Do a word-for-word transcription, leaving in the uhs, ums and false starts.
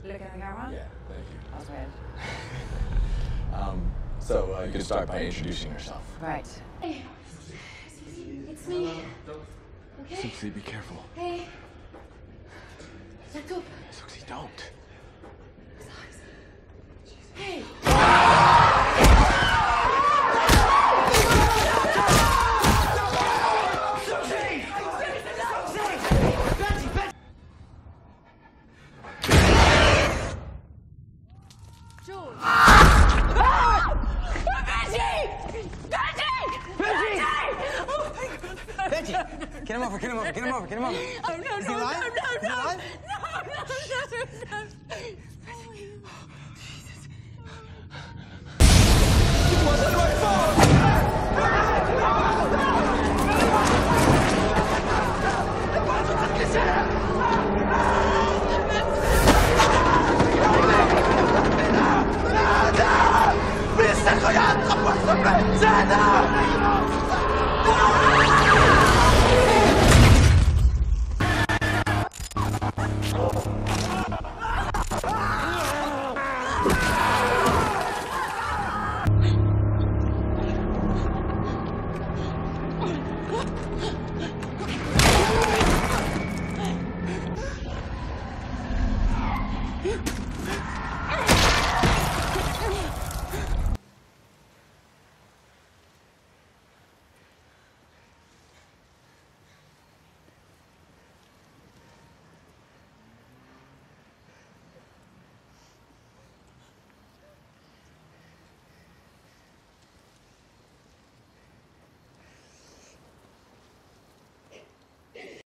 Look at the camera? Yeah, thank you. That's weird. Um, so uh, you can start by introducing yourself. Right. Hey, it's me. Okay? Suxi, be careful. Hey. Shut up. Suxi, don't. Hey. George. Benji! Get him over, get him over, get him over, get him over. Oh, no, no, Is he no, alive? no, Is he no, alive? no, no, no, no.